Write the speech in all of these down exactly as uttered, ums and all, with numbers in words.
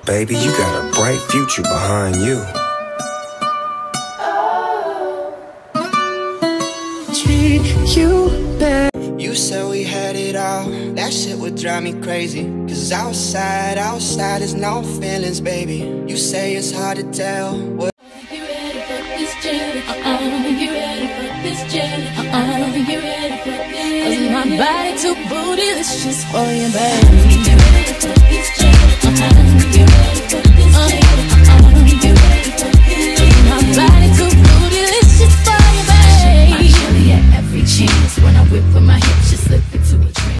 Baby, you got a bright future behind you. Treat you bad. You said we had it all. That shit would drive me crazy. Cause outside, outside is no feelings, baby. You say it's hard to tell what. You ready for this journey? Uh-uh. You ready for this journey? Uh-uh. You ready for this? Cause my body too bootylicious for you, baby. You ready for this journey? Uh-uh. You ready for this journey? Uh-uh. You ready for this? Cause my body too bootylicious for you, baby. My chili at every chance. When I whip with my hips, just slip into a trance.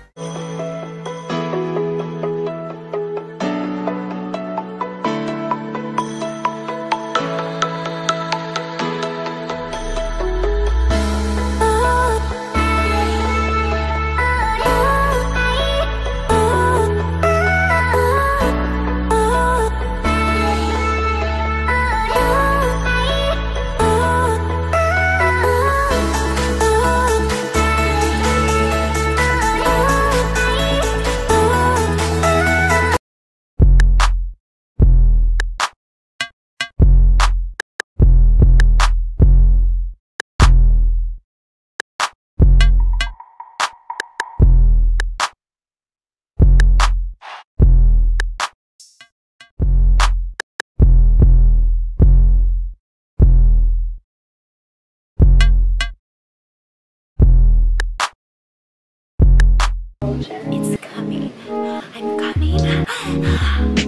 It's coming. I'm coming.